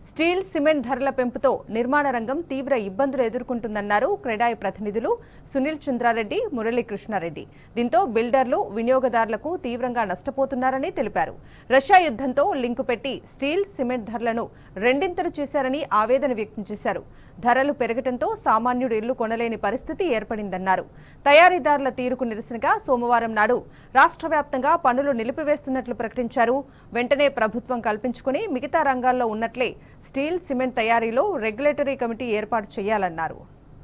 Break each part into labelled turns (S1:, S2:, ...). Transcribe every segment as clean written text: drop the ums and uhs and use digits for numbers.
S1: Steel cement ధరల పెంపుతో నిర్మాణ రంగం తీవ్ర ఇబ్బందులు ఎదుర్కొంటుందన్నారు క్రెడాయి ప్రతినిధులు సునీల్ చంద్రారెడ్డి, మురళీకృష్ణారెడ్డి. దీంతో బిల్డర్లు, వినియోగదారులకు తీవ్రంగా నష్టపోతున్నారని తెలిపారు. రష్యా యుద్ధంతో లింకు పెట్టి స్టీల్ సిమెంట్ ధరలను రెండింతలు చేశారని ఆవేదన వ్యక్తం చేశారు. ధరలు పెరగడంతో సామాన్యుడు ఇల్లు కొనలేని పరిస్థితి ఏర్పడిందన్నారు. తయారీదారుల తీరుకు నిరసనగా సోమవారం నాడు రాష్ట్ర వ్యాప్తంగా పనులు నిలిపివేస్తున్నట్లు ప్రకటించారు. వెంటనే ప్రభుత్వం కల్పించుకుని మిగతా రంగాల్లో ఉన్నట్లే స్టీల్ సిమెంట్ తయారీలో రెగ్యులేటరీ కమిటీ ఏర్పాటు చేయాలన్నారు.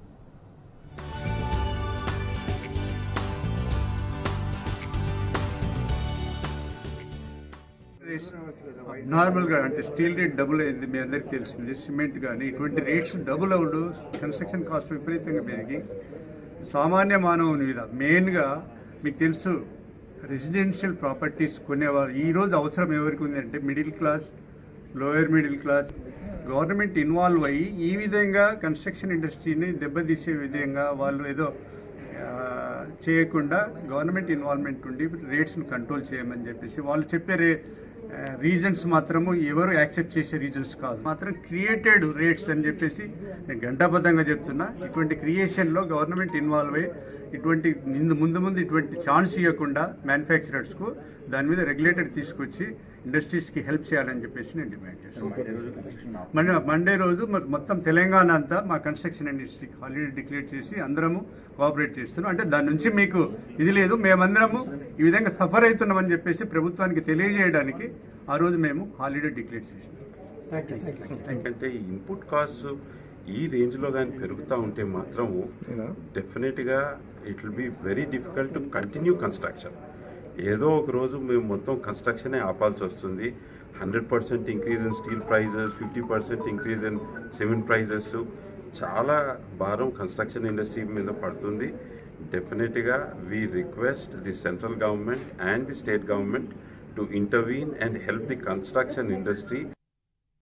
S2: నార్మల్ గా అంటే స్టీల్ రేట్ డబుల్ అయింది, మీ అందరికి తెలిసింది. సిమెంట్ కానీ ఇటువంటి రేట్స్ డబుల్ అవుడు, కన్స్ట్రక్షన్ కాస్ట్ విపరీతంగా పెరిగి సామాన్య మానవుని మీద మెయిన్గా మీకు తెలుసు రెసిడెన్షియల్ ప్రాపర్టీస్ కొనేవారు ఈరోజు అవసరం ఎవరికి ఉంది అంటే middle class, lower middle class. Government involve అయ్యి ఈ విధంగా కన్స్ట్రక్షన్ ఇండస్ట్రీని దెబ్బతీసే విధంగా వాళ్ళు ఏదో చేయకుండా గవర్నమెంట్ ఇన్వాల్వ్మెంట్ ఉండి రేట్స్ను కంట్రోల్ చేయమని చెప్పేసి వాళ్ళు చెప్పే రీజన్స్ మాత్రము ఎవరు యాక్సెప్ట్ చేసే రీజన్స్ కాదు, మాత్రం క్రియేటెడ్ రేట్స్ అని చెప్పేసి నేను గంటాబద్ధంగా చెప్తున్నా. ఇటువంటి క్రియేషన్లో గవర్నమెంట్ ఇన్వాల్వ్ అయ్యి ఇటువంటి ముందు ఇటువంటి ఛాన్స్ ఇవ్వకుండా మ్యానుఫ్యాక్చరర్స్కు దాని మీద రెగ్యులేటర్ తీసుకొచ్చి ఇండస్ట్రీస్కి హెల్ప్ చేయాలని చెప్పేసి నేను డిమాండ్ చేస్తాను. మండే రోజు మొత్తం తెలంగాణ అంతా మా కన్స్ట్రక్షన్ ఇండస్ట్రీకి హాలిడే డిక్లేర్ చేసి అందరము కోఆపరేట్ చేస్తున్నాం. అంటే దాని నుంచి మీకు ఇది లేదు, మేమందరము ఈ విధంగా సఫర్ అవుతున్నామని చెప్పేసి ప్రభుత్వానికి తెలియజేయడానికి ఆ రోజు మేము హాలిడే డిక్లేర్ చేసినాం.
S3: ఎందుకంటే ఈ ఇన్పుట్ కాస్ట్ ఈ రేంజ్లో కానీ పెరుగుతూ ఉంటే మాత్రము డెఫినెట్గా it will be very difficult to continue construction. ఏదో ఒక రోజు మేము మొత్తం కన్స్ట్రక్షనే ఆపాల్సి వస్తుంది. 100% increase in steel prices, 50% increase in cement prices, చాలా భారం కన్స్ట్రక్షన్ ఇండస్ట్రీ మీద పడుతుంది. డెఫినెట్గా we request the central government and the state government to intervene and help the construction industry.